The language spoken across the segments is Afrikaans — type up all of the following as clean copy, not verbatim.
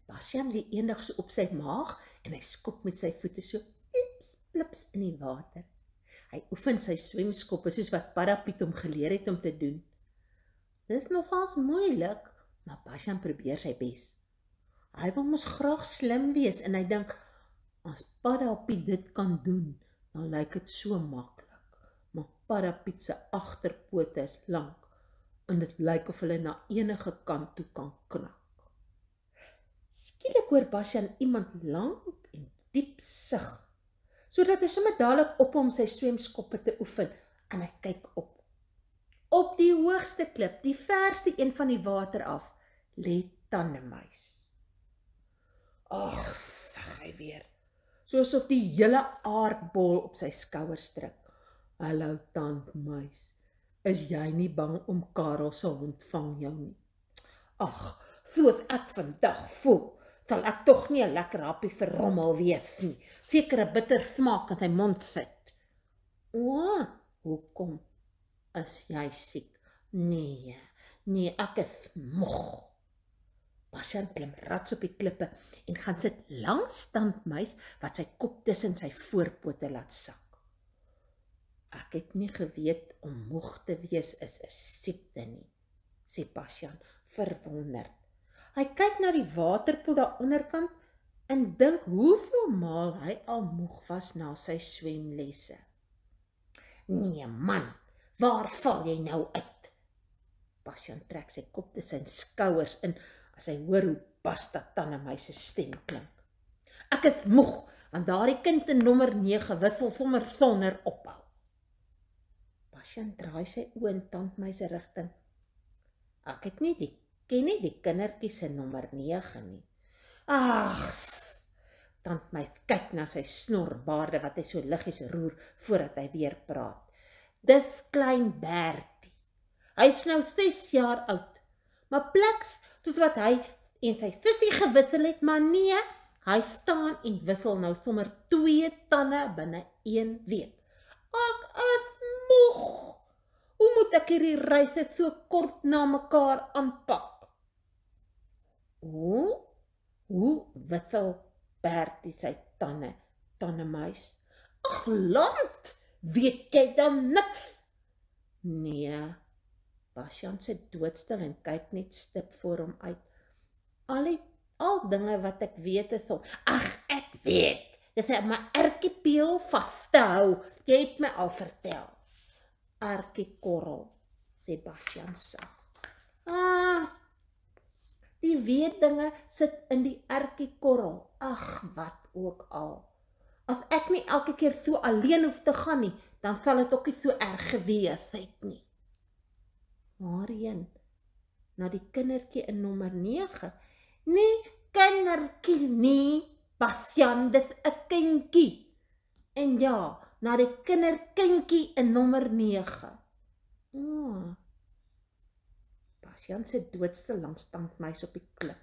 Basjan lê eendag so op sy maag en hy skop met sy voete so plips, plips in die water. Hy oefen sy swemskoppe soos wat Piet hom geleer het om te doen. Dis nogals moeilik, maar Basjan probeer sy bes. Hy wil mos graag slim wees en hy dink, as Piet dit kan doen, dan lyk dit so maklik. Maar Piet se agterpote is lank en dit lyk of hulle na enige kant toe kan knak. Skielik hoor Basjan iemand lank en diep sug, sodat hy sommer dadelik op hom sy swemskoppe te oefen en hy kyk op. Op die hoogste klip, die verste een van die water af, lê Tandmuis. Ag, veg hy weer, soos of die hele aardbol op sy skouers druk. Hallo Tandmuis, is jy nie bang om Karel se hond vang jou nie? Ag, soos ek vandag voel, sal ek tog nie 'n lekker happie vir rommel wees nie. Seker 'n bitter smaak in sy mond sit. O, hoekom? Is jy siek? Nee, ek is moeg. Basjan klim rats op die klippe en gaan sit langs Tandmuis wat sy kop tussen sy voorpote laat sak. Ek het nie geweet om moeg te wees is 'n siekte nie, sê Basjan verwonderd. Hy kyk na die waterpoel daar onderkant en dink hoeveel maal hy al moeg was na sy swemlesse. Nee man, waar val jy nou uit? Basjan trek sy kop tussen sy skouers in as hy hoor hoe Basta Tandmuis se stem klink. Ek is moeg, want daardie kind in nommer 9 wissel sommer sonder ophou. Basjan draai sy oë in Tandmuis se rigting. Ek het ken nie die kindertjie se nommer 9 nie. Ag, Tandmuis kyk na sy snorbaarde wat hy so liggies roer voordat hy weer praat. Dis klein Bertie. Hy is nou 6 jaar oud, maar pleks soos wat hy en sy sussie gewissel het, maar nee, hy staan en wissel nou sommer 2 tande binne 1 week. Ek is moeg. Hoe moet ek hierdie reise so kort na mekaar aanpak? Hoe wissel Bertie sy tande, Tandmuis? Ag land, weet jy dan niks? Nee, Basjan sit doodstil en kyk net stip voor hom uit. Al dinge wat ek weet is om, ag ek weet, dis om my erkiepeel vas te hou, jy het my al vertel. Erkiekorrel, sê Basjan sag. Die weet dinge sit in die erkiekorrel, ag wat ook al. As ek nie elke keer so alleen hoef te gaan nie, dan sal dit ook nie so erg gewees het nie. Waarheen? Na die kindertjie in nommer 9? Nee, kindertjie nie, Basjan, dis 'n kindjie. En ja, na die kinderkindjie in nommer 9. Basjan sit doodstil langs Tandmuis op die klip.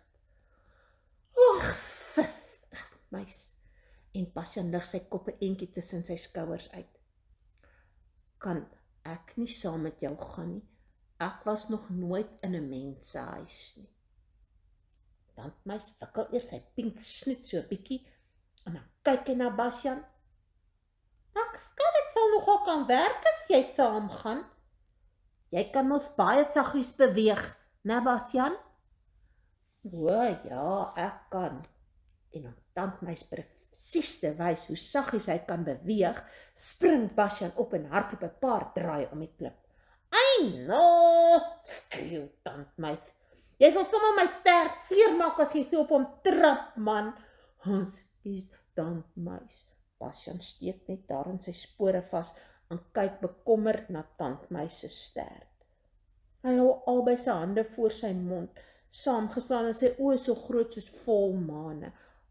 Tandmuis. En Basjan lig sy kop 'n entjie tussen sy skouers uit. Kan ek nie saam met jou gaan nie? Ek was nog nooit in 'n mensehuis nie. Tandmuis wikkel eers sy pink snoet so 'n bietjie en dan kyk hy na Basjan. Ek sal nogal kan werk as jy saam gaan. Jy kan ons baie saggies beweeg, né Basjan? O ja, ek kan. En om Tandmuis presies te wys hoe saggies hy kan beweeg, spring Basjan op en hardloop 'n paar draaie om die klip. Ai no, skreeu Tandmuis. Jy sal sommer my stert seermaak as jy so op hom trap, man. Ons is Tandmuis. Basjan steek net daar in sy spore vas en kyk bekommerd na Tandmuis se stert. Hy hou albei sy hande voor sy mond, saamgeslaan en sy oë so groot soos volmane.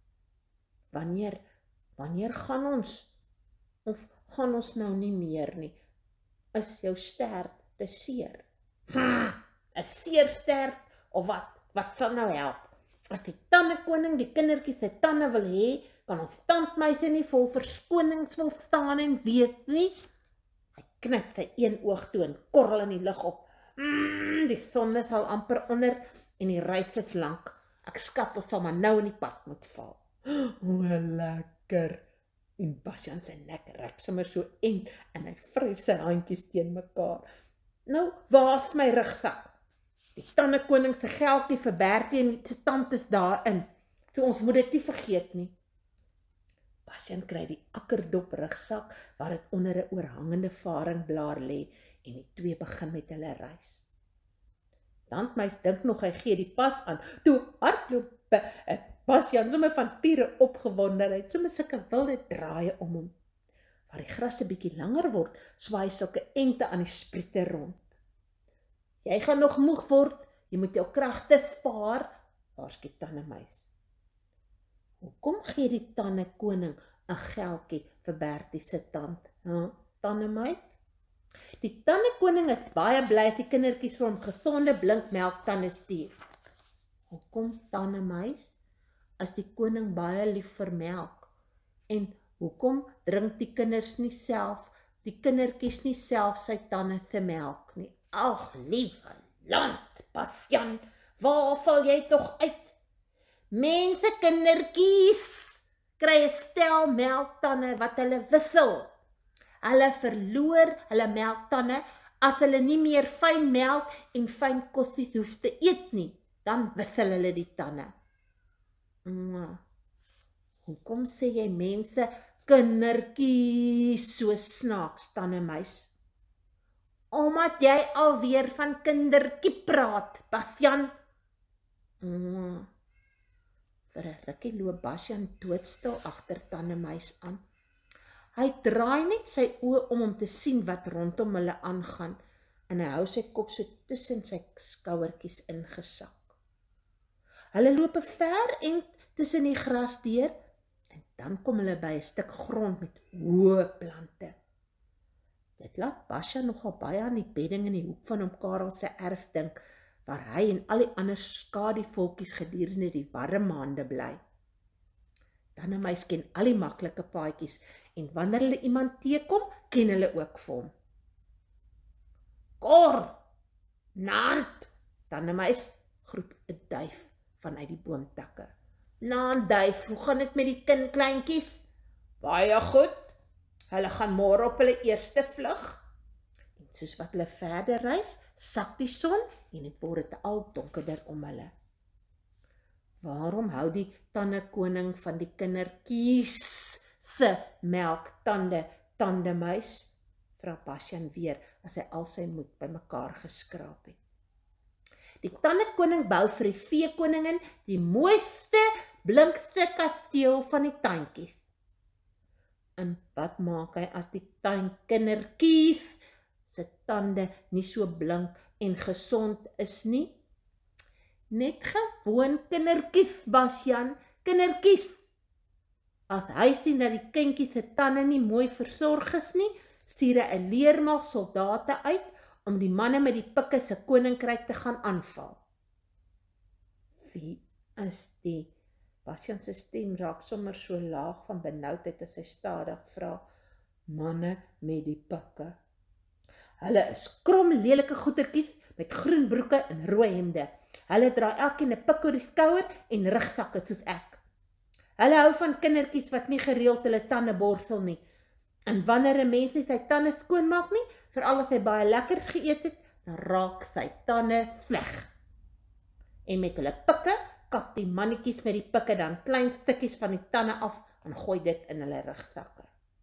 Wanneer gaan ons? Of gaan ons nou nie meer nie? Is jou stert te seer? 'n seer stert of wat? Wat sal nou help? As die tandekoning die kindertjie se tande wil hê, kan ons Tandmuis nie vol verskonings wil staan en wees nie. Hy knip sy een oog toe en korrel in die lug op. Die son is al amper onder en die reis is lank. Ek skat ons sal maar nou in die pad moet val. O, lekker. En Basjan sy nek rek sommer so eng en hy vryf sy handjies teen mekaar. Nou, waar is my rugsak? Die tandekoning se geldjie vir Bertie en sy tand is daarin. So ons moet dit nie vergeet nie. Basjan kry die akkerdop rugsak waar dit onder 'n oorhangende varingblaar lê en die twee begin met hulle reis. Tandmuis dink nog hy gee die pas aan. Toe hardloop Basjan sommer van pure opgewondenheid, sommer sulke wilde draaie om hom. Waar die gras 'n bietjie langer word, swaai sulke ente aan die spriete rond. Jy gaan nog moeg word, jy moet jou kragte spaar, waarsku Tandmuis. Hoekom gee die tandekoning 'n geldjie vir Bertie se tand, Tandmuis? Die tandekoning is baie bly as die kindertjies vir hom gesonde blink melktande stuur. Hoekom Tandmuis? As die koning baie lief vir melk. En hoekom drink die kindertjies nie self sy tande se melk nie? Ag, liewe land, Basjan, waar val jy tog uit? Mense kindertjies kry 'n stel melktande wat hulle wissel. Hulle verloor hulle melktande as hulle nie meer fyn melk en fyn kossies hoef te eet nie, dan wissel hulle die tande. Hoekom sê jy mense kindertjies so snaaks, Tandmuis? Omdat jy alweer van kindertjie praat, Basjan. Vir 'n rukkie loop Basjan doodstil agter Tandmuis aan. Hy draai net sy oë om te sien wat rondom hulle aangaan en hy hou sy kop so tussen sy skouertjies ingesak. Hulle loop 'n ver end tussen die gras deur en dan kom hulle by 'n stuk grond met hoë plante. Dit laat Basjan nogal baie aan die bedding in die hoek van hom Karel se erf dink, waar hy en al die ander skaduvolkies gedurende die warm maande bly. Tandmuis ken al die maklike paadjies en wanneer hulle iemand teekom, ken hulle ook vir hom. Kor, naand, Tandmuis, groep 'n duif vanuit die boomtakke. Naand duif, hoe gaan dit met die kleintjies? Baie goed. Hulle gaan môre op hulle eerste vlug. En soos wat hulle verder reis, sak die son en dit word al donkerder om hulle. Waarom hou die tandekoning van die kindertjies se melktande, Tandmuis? Vra Basjan weer as hy al sy moed bymekaar geskraap het. Die tandekoning bou vir die veekoningin die mooiste, blinkste kasteel van die tuintjies. En wat maak hy as die kindertjies se tande nie so blink en gesond is nie? Net gewoon kindertjies, Basjan, kindertjies. As hy sien dat die kindjies se tande nie mooi versorg is nie, stuur hy 'n leermag soldate uit om die manne met die pikke se koninkryk te gaan aanval. Wie is die? Basjan se stem raak sommer so laag van benoudheid as hy stadig vra, manne met die pikke. Hulle is krom lelike goetertjies met groen broeke en rooi hemde. Hulle dra elkeen 'n pik oor die skouer en rugsakke soos ek. Hulle hou van kindertjies wat nie gereeld hulle tande borsel nie. En wanneer 'n mens nie sy tande skoonmaak nie, veral as hy baie lekkers geëet het, dan raak sy tande sleg. En met hulle pikke kap die mannetjies met die pikke dan klein stukkies van die tande af en gooi dit in hulle rugsakke.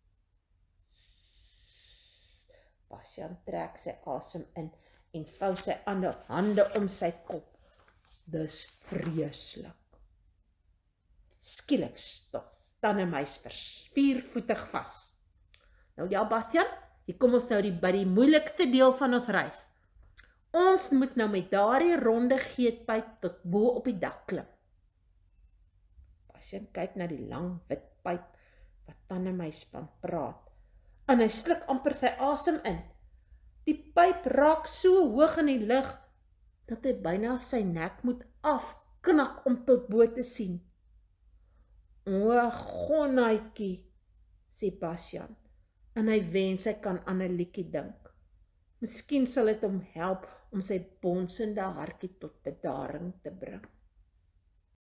Basjan trek sy asem in en vou sy ander hande om sy kop. Dis vreeslik. Skielik stop Tandmuis viervoetig vas. Nou ja, Basjan, hier kom ons nou by die moeilikste deel van ons reis. Ons moet nou met daardie ronde geetpyp tot bo op die dak klim. Basjan kyk na die lang wit pyp wat Tandmuis van praat. En hy sluk amper sy asem in. Die pyp raak so hoog in die lug dat hy byna sy nek moet afknak om tot bo te sien. O, gonnaatjie, sê Basjan, en hy wens hy kan aan 'n liedjie dink. Miskien sal dit hom help om sy bonsende hartjie tot bedaring te bring.